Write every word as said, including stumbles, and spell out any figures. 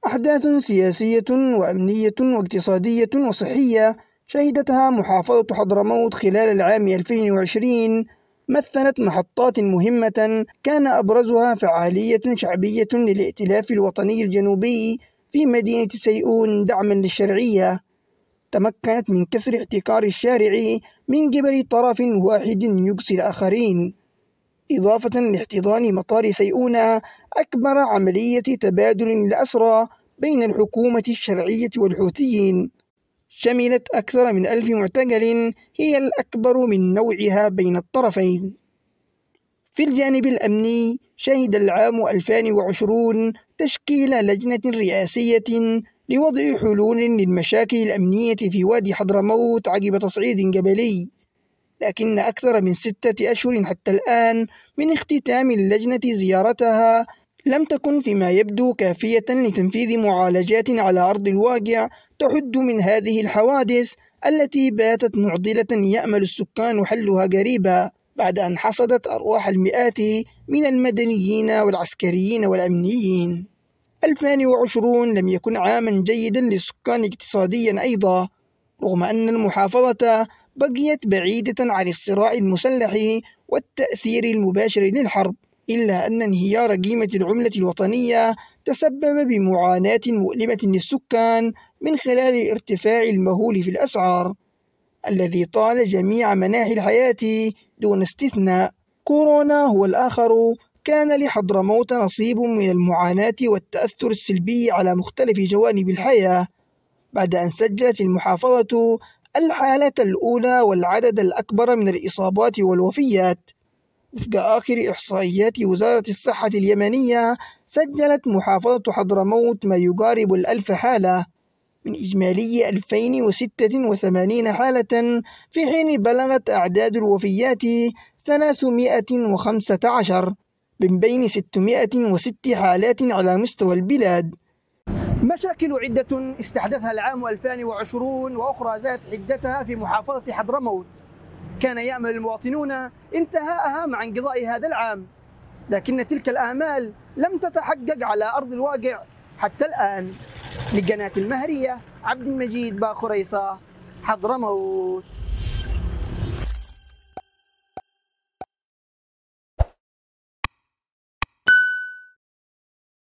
أحداث سياسية وأمنية واقتصادية وصحية شهدتها محافظة حضرموت خلال العام ألفين وعشرين مثلت محطات مهمة كان أبرزها فعالية شعبية للائتلاف الوطني الجنوبي في مدينة سيئون دعما للشرعية، تمكنت من كسر احتكار الشارع من قبل طرف واحد يقصي الآخرين، إضافة لاحتضان مطار سيئون أكبر عملية تبادل للأسرى بين الحكومة الشرعية والحوثيين، شملت أكثر من ألف معتقل هي الأكبر من نوعها بين الطرفين. في الجانب الأمني شهد العام ألفين وعشرين تشكيل لجنة رئاسية لوضع حلول للمشاكل الأمنية في وادي حضرموت عقب تصعيد قبلي، لكن أكثر من ستة أشهر حتى الآن من اختتام اللجنة زيارتها لم تكن فيما يبدو كافية لتنفيذ معالجات على أرض الواقع تحد من هذه الحوادث التي باتت معضلة يأمل السكان حلها قريبا بعد أن حصدت أرواح المئات من المدنيين والعسكريين والأمنيين. ألفين وعشرين لم يكن عاما جيدا للسكان اقتصاديا أيضا، رغم أن المحافظة بقيت بعيدة عن الصراع المسلح والتأثير المباشر للحرب، إلا أن انهيار قيمة العملة الوطنية تسبب بمعاناة مؤلمة للسكان من خلال الارتفاع المهول في الأسعار الذي طال جميع مناحي الحياة دون استثناء. كورونا هو الآخر كان لحضرموت نصيب من المعاناة والتأثر السلبي على مختلف جوانب الحياة، بعد أن سجلت المحافظة الحالة الأولى والعدد الأكبر من الإصابات والوفيات. وفق آخر إحصائيات وزارة الصحة اليمنية سجلت محافظة حضرموت ما يقارب الألف حالة من إجمالي ألفين وستة وثمانين حالة، في حين بلغت أعداد الوفيات ثلاثمائة وخمسة عشر من بين ستمائة وستة حالات على مستوى البلاد. مشاكل عدة استحدثها العام ألفين وعشرين وأخرى زادت حدتها في محافظة حضرموت، كان يأمل المواطنون انتهاءها مع انقضاء هذا العام، لكن تلك الآمال لم تتحقق على أرض الواقع حتى الآن. لقناة المهرية، عبد المجيد باخريصة، حضرموت.